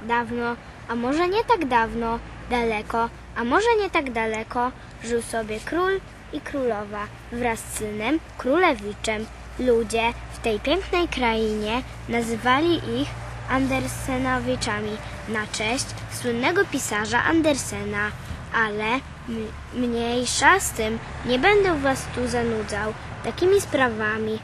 Dawno, a może nie tak dawno, daleko, a może nie tak daleko, żył sobie król i królowa wraz z synem, królewiczem. Ludzie w tej pięknej krainie nazywali ich Andersenowiczami na cześć słynnego pisarza Andersena. Ale mniejsza z tym, nie będę was tu zanudzał takimi sprawami.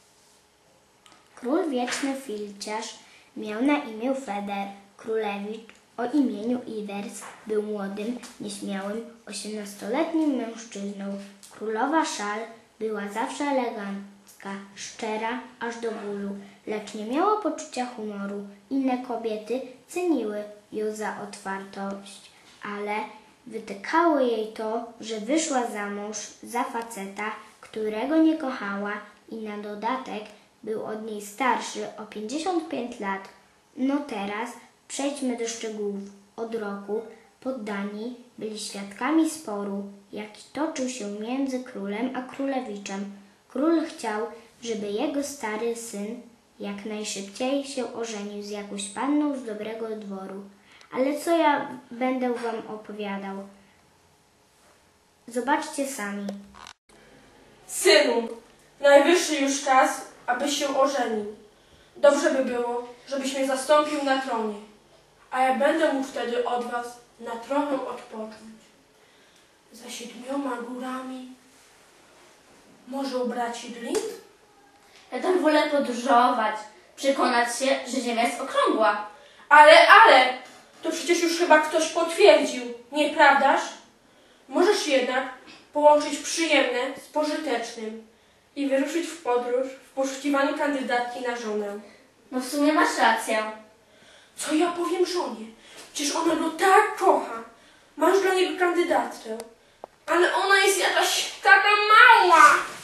Król wieczny Filciarz miał na imię Feder. Królewicz o imieniu Iwers był młodym, nieśmiałym, 18-letnim mężczyzną. Królowa Szal była zawsze elegancka, szczera aż do bólu, lecz nie miała poczucia humoru. Inne kobiety ceniły ją za otwartość, ale wytykało jej to, że wyszła za mąż za faceta, którego nie kochała i na dodatek był od niej starszy o 55 lat. No teraz przejdźmy do szczegółów. Od roku poddani byli świadkami sporu, jaki toczył się między królem a królewiczem. Król chciał, żeby jego stary syn jak najszybciej się ożenił z jakąś panną z dobrego dworu. Ale co ja będę wam opowiadał? Zobaczcie sami. Synu, najwyższy już czas, abyś się ożenił. Dobrze by było, żebyś mnie zastąpił na tronie, a ja będę mógł wtedy od was na trochę odpocząć. Za 7 górami, może u braci Dling? Ja tam wolę podróżować, przekonać się, że Ziemia jest okrągła. Ale, to przecież już chyba ktoś potwierdził, nieprawdaż? Możesz jednak połączyć przyjemne z pożytecznym i wyruszyć w podróż w poszukiwaniu kandydatki na żonę. No w sumie masz rację. Co ja powiem żonie? Przecież ona go tak kocha. Masz dla niego kandydatkę. Ale ona jest jakaś taka mała.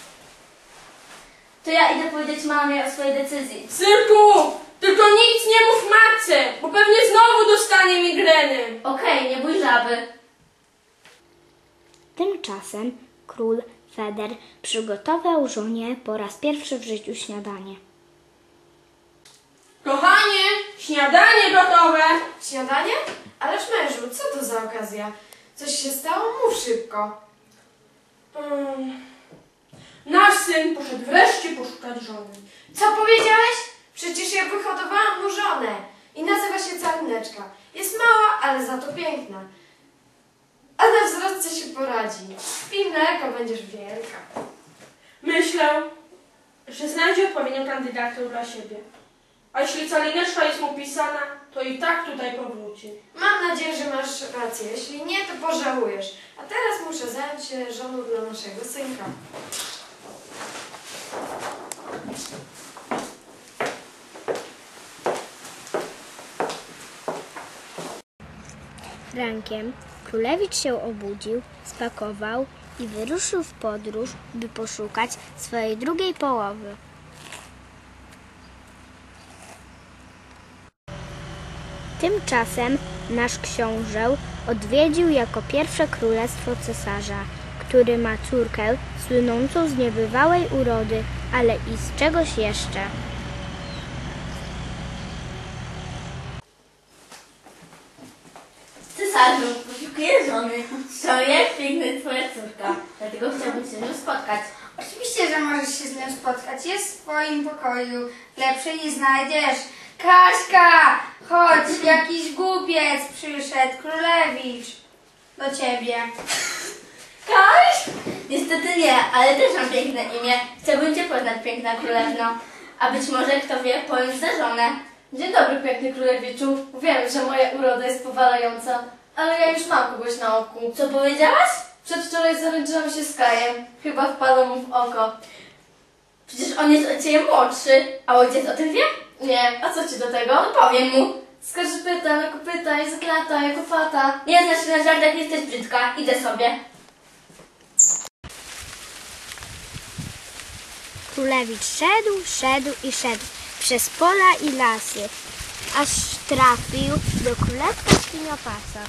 To ja idę powiedzieć mamie o swojej decyzji. Synku, tylko nic nie mów matce, bo pewnie znowu dostanie migreny. Okej, nie bój żaby. Tymczasem król Feder przygotował żonie po raz pierwszy w życiu śniadanie. Kochanie, śniadanie gotowe. Śniadanie? Ależ mężu, co to za okazja? Coś się stało? Mów szybko. Nasz syn poszedł wreszcie poszukać żony. Co powiedziałeś? Przecież ja wyhodowałam mu żonę i nazywa się Calineczka. Jest mała, ale za to piękna. A na wzrostce się poradzi. Pij mleko, będziesz wielka. Myślę, że znajdzie odpowiednią kandydatkę dla siebie. A jeśli Calineczka jest mu pisana, to i tak tutaj powróci. Mam nadzieję, że masz rację. Jeśli nie, to pożałujesz. A teraz muszę zająć się żoną dla naszego synka. Rankiem królewicz się obudził, spakował i wyruszył w podróż, by poszukać swojej drugiej połowy. Tymczasem nasz książę odwiedził jako pierwsze królestwo cesarza, który ma córkę słynącą z niebywałej urody, ale i z czegoś jeszcze. Cesarzu, poszukuję żony. To jak piękna jest twoja córka. Dlatego chciałbym się z nią spotkać. Oczywiście, że możesz się z nią spotkać. Jest w swoim pokoju. Lepszej nie znajdziesz. Kaśka! Chodź, jakiś głupiec przyszedł. Królewicz. Do ciebie. Kaś? Niestety nie, ale też mam piękne imię. Chciałbym cię poznać, piękna królewno. A być może, kto wie, pojąć za żonę. Dzień dobry, piękny królewiczu. Wiem, że moja uroda jest powalająca, ale ja już mam kogoś na oku. Co powiedziałaś? Przedwczoraj zaręczyłam się z Kajem. Chyba wpadło mu w oko. Przecież on jest od ciebie młodszy. A ojciec o tym wie? Nie, a co ci do tego? No powiem mu. Skarżypyta, jako pyta, jest klata, jako fata. Nie znasz się na żartach, jesteś brzydka. Idę sobie. Królewicz szedł i szedł przez pola i lasy, aż trafił do królestwa Świniopasa.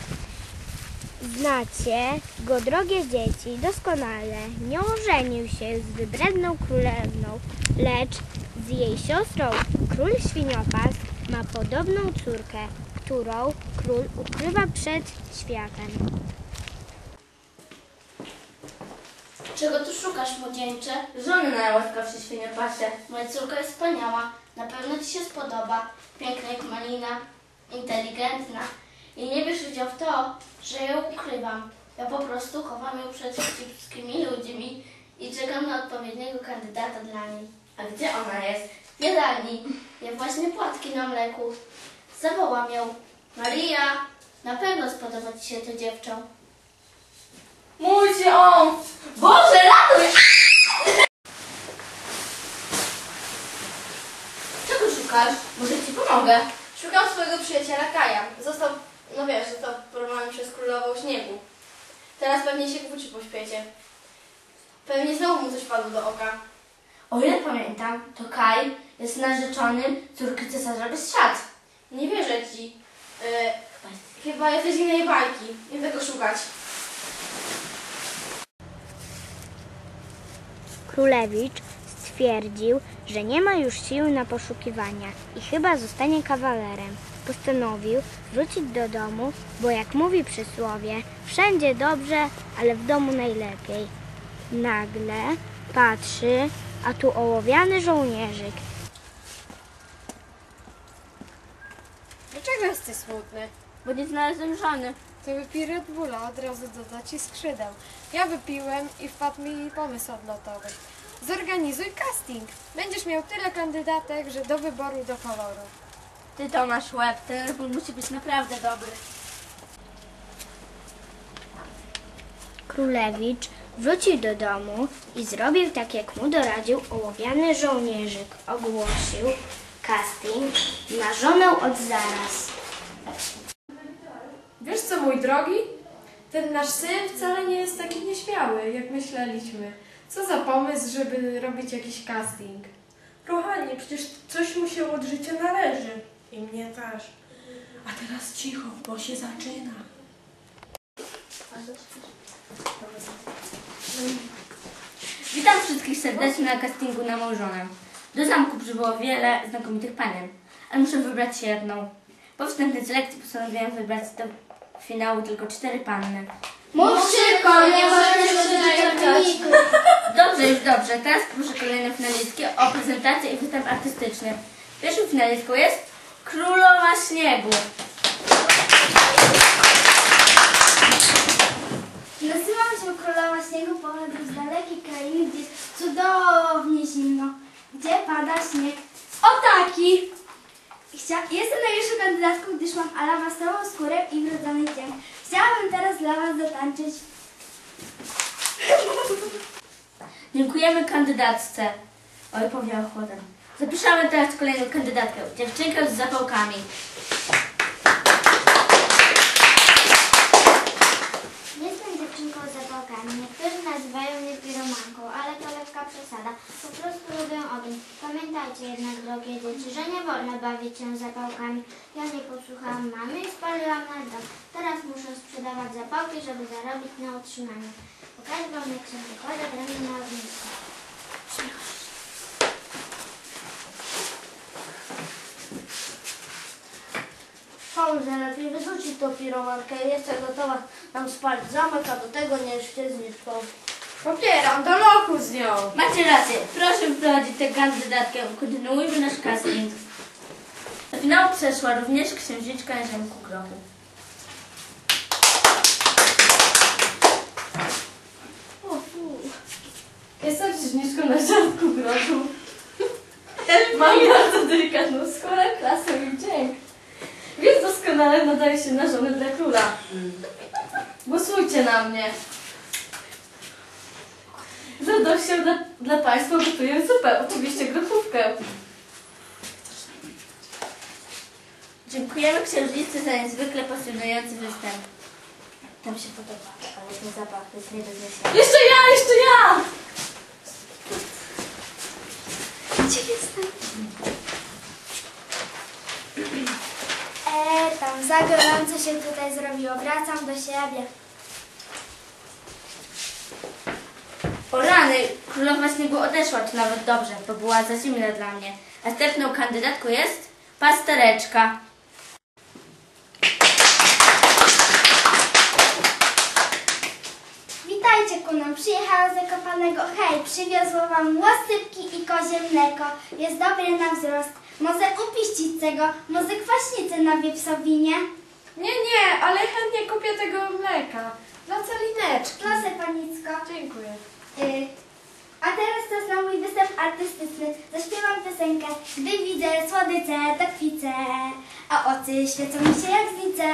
Znacie go, drogie dzieci, doskonale. Nie ożenił się z wybredną królewną, lecz z jej siostrą. Król Świniopas ma podobną córkę, którą król ukrywa przed światem. Czego tu szukasz, młodzieńcze? Żony najłaskawszy świniopasie. Moja córka jest wspaniała. Na pewno ci się spodoba. Piękna jak malina, inteligentna. I nie wierz udział w to, że ją ukrywam. Ja po prostu chowam ją przed wszystkimi ludźmi i czekam na odpowiedniego kandydata dla niej. A gdzie ona jest? W jadalni. Je właśnie płatki na mleku. Zawołam ją. Maria, na pewno spodoba ci się to dziewczę. Mój się on! Boże, ratuj! Czego szukasz? Może ci pomogę. Szukam swojego przyjaciela Kaja. Został porwany przez królową śniegu. Teraz pewnie się kłóci po świecie. Pewnie znowu mu coś padło do oka. O ile pamiętam, to Kaj jest narzeczonym córki cesarza bez szat. Nie wierzę ci. Chyba jesteś z innej bajki. Nie tego szukać. Królewicz stwierdził, że nie ma już sił na poszukiwania i chyba zostanie kawalerem. Postanowił wrócić do domu, bo jak mówi przysłowie, wszędzie dobrze, ale w domu najlepiej. Nagle patrzy, a tu ołowiany żołnierzyk. Dlaczego jesteś smutny? Bo nie znalazłem żony. To wypij Red Bulla, od razu doda ci skrzydeł. Ja wypiłem i wpadł mi pomysł odlotowy. Zorganizuj casting. Będziesz miał tyle kandydatek, że do wyboru do koloru. Ty to masz łeb, ten Red Bull musi być naprawdę dobry. Królewicz wrócił do domu i zrobił tak, jak mu doradził ołowiany żołnierzyk. Ogłosił casting na żonę od zaraz. Wiesz co, mój drogi? Ten nasz syn wcale nie jest taki nieśmiały, jak myśleliśmy. Co za pomysł, żeby robić jakiś casting? Kochanie, przecież coś mu się od życia należy. I mnie też. A teraz cicho, bo się zaczyna. Witam wszystkich serdecznie na castingu na mą żonę. Do zamku przybyło wiele znakomitych panien, ale muszę wybrać się jedną. Po wstępnej selekcji postanowiłem wybrać do finału tylko 4 panny. Mów szybko, nie możesz się. Dobrze, już dobrze. Teraz proszę kolejne finalistki o prezentację i występ artystyczny. Pierwszą finalistką jest Królowa Śniegu. Nazywam się Królowa Śniegu, pochodzę z dalekiej krainy, gdzie jest cudownie zimno, gdzie pada śnieg. O taki! Jestem najlepszą kandydatką, gdyż mam alabastową skórę i wrodzony cień. Chciałabym teraz dla Was zatańczyć. Dziękujemy kandydatce. Oj, powiał chłodem. Zapraszamy teraz kolejną kandydatkę, dziewczynkę z zapałkami. Jestem dziewczynką z zapałkami. Niektórzy nazywają mnie piromanką, ale to lekka przesada. Po prostu lubię ogień. Pamiętajcie jednak, drogie dzieci, że nie wolno bawić się zapałkami. Ja nie posłuchałam mamy i spaliłam nasz dom. Teraz muszę sprzedawać zapałki, żeby zarobić na utrzymanie. Pokażę wam, jak się wykłada drewno na ognisku. Dobrze, lepiej wyrzucić tą piromankę. Jestem gotowa nam spalić zamek, a do tego nie jeszcze zniszczą. Popieram, do lochu z nią. Macie rację. Proszę wprowadzić tę kandydatkę. Kontynuujmy nasz casting. Do finału przeszła również księżniczka na ziemku grochu. Jestem księżniczką na ziemku grochu. Mam bardzo delikatną skórę, klasę i dźwięk. Więc doskonale nadaje się na żonę dla króla. Głosujcie na mnie. Z radością dla Państwa gotuję zupę, oczywiście grochówkę. Dziękujemy księżniczce za niezwykle pasjonujący występ. Tam się podoba, ale ten zapach jest nie do zniesienia. Jeszcze ja, jeszcze ja! Gdzie jestem? Tam za gorąco się tutaj zrobiło. Wracam do siebie. O rany, Królowa Śniegu odeszła, to nawet dobrze, bo była za zimna dla mnie. Następną kandydatką jest Pastereczka. przyjechała z Zakopanego. Hej, przywiozło wam łosypki i kozie mleko. Jest dobre na wzrost. Może upiścić tego, może kwaśnicy na wieprzowinie. Nie, ale chętnie kupię tego mleka. Dla calineczki. Proszę panicko. Dziękuję. A teraz czas na mój występ artystyczny. Zaśpiewam piosenkę. Gdy widzę słodycze, to kwicę, a oczy świecą mi się jak znice.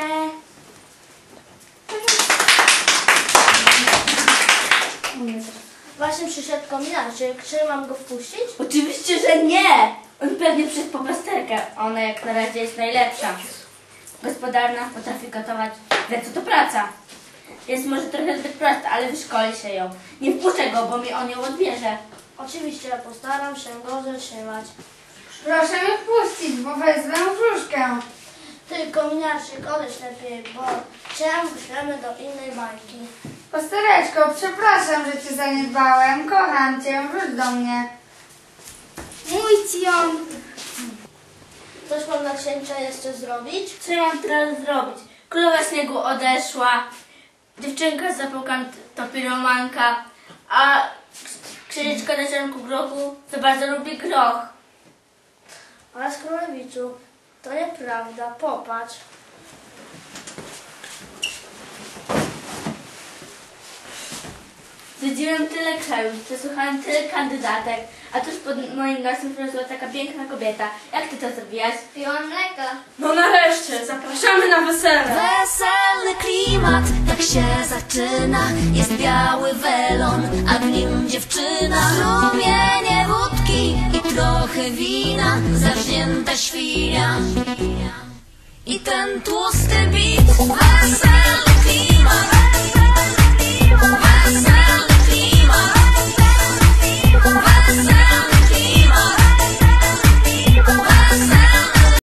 Właśnie przyszedł kominarczyk. Czy mam go wpuścić? Oczywiście, że nie! On pewnie przez popasterkę. Ona jak na razie jest najlepsza. Gospodarna, potrafi gotować, wie co to praca. Jest może trochę zbyt prosta, ale wyszkoli się ją. Nie wpuszczę go, bo mi on ją odbierze. Oczywiście, postaram się go zatrzymać. Proszę mnie wpuścić, bo wezmę wróżkę. Ty, kominarczyk, odejdź lepiej, bo cię wyślemy do innej bajki. Pastereczko, przepraszam, że cię zaniedbałem. Kocham cię, wróć do mnie. Mój cion. Coś mam dla księcia jeszcze zrobić? Co ja mam teraz zrobić? Królowa śniegu odeszła, dziewczynka z zapałkami to piromanka, a księżyczka na ziarnku grochu za bardzo lubi groch. Ale z Królewiczu, to nieprawda, popatrz. Zwiedziłem tyle krajów, przesłuchałem tyle kandydatek, a tuż pod moim nosem wyrosła taka piękna kobieta. Jak ty to zrobiłaś? Piłam mleko. No nareszcie, zapraszamy na wesele. Weselny klimat, tak się zaczyna. Jest biały welon, a w nim dziewczyna. Strumienie wódki i trochę wina. Zawzięta świnia i ten tłusty bit.